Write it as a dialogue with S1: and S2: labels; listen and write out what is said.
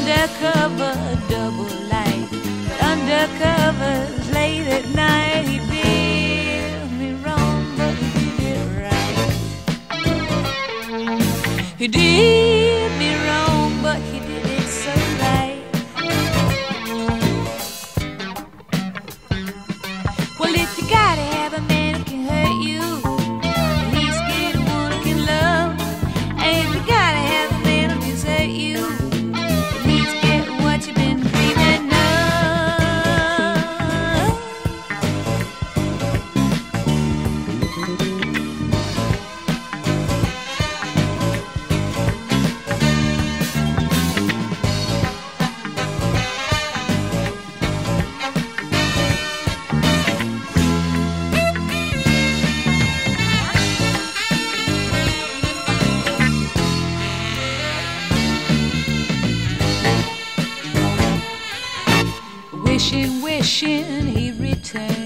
S1: undercover double life, but undercovers late at night. He did me wrong, but he did it right. He did me wrong, but he did it so right. Well, if you gotta have a man who can hurt you, at least get one who can love. And if you gotta have a man who can hurt you, at least get what you've been dreaming of. Wishing he'd return.